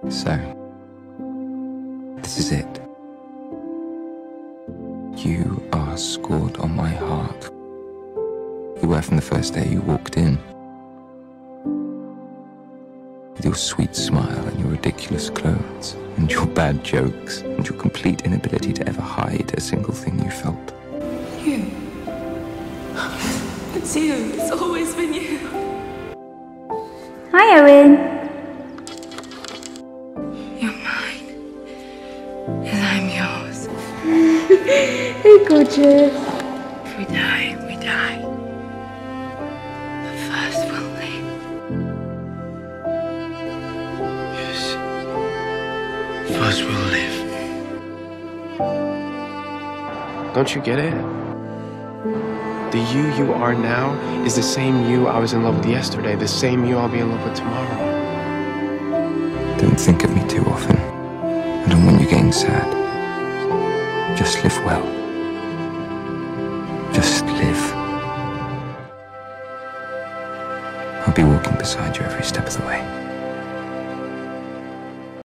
So, this is it. You are scored on my heart. You were from the first day you walked in. With your sweet smile and your ridiculous clothes, and your bad jokes, and your complete inability to ever hide a single thing you felt. You. It's you. It's always been you. Hi, Owen. You're mine. And I'm yours. Hey, gorgeous. If we die, we die. But first we'll live. Yes. First we'll live. Don't you get it? The you are now is the same you I was in love with yesterday, the same you I'll be in love with tomorrow. Don't think of me too often. I don't want you getting sad. Just live well. Just live. I'll be walking beside you every step of the way.